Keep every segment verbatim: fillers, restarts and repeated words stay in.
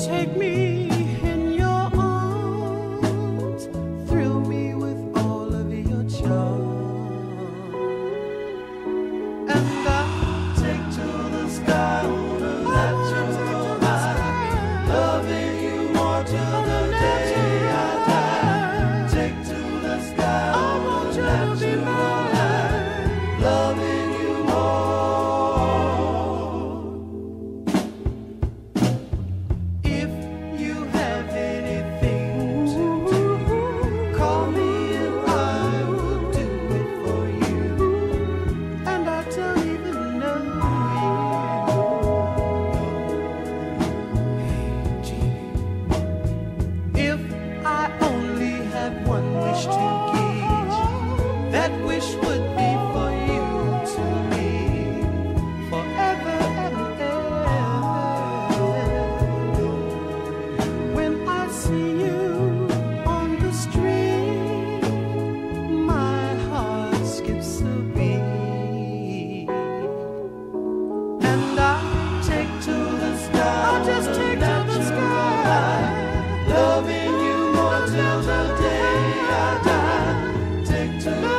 Take me in your arms, thrill me with all of your charm, and I'll take to the sky on a natural high, loving you more till the day I die. Take to the sky on a natural high, loving you more. That wish would be for you to live forever and ever. When I see you on the street, my heart skips a beat, and I take to the sky. I'll just take to the sky, loving you more till the day I die. Take to the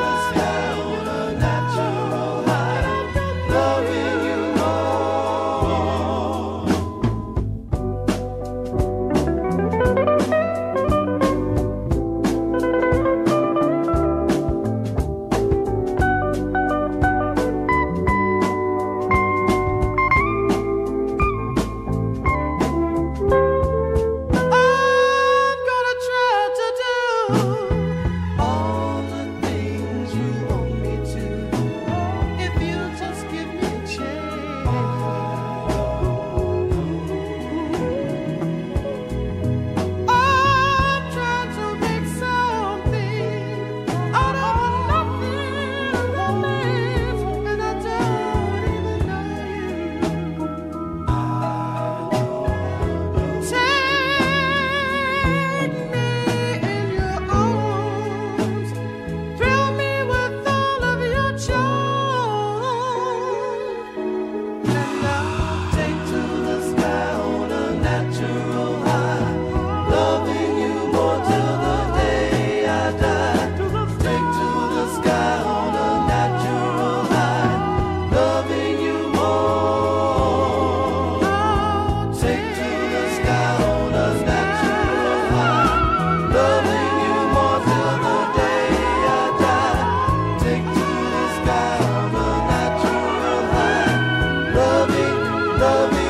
love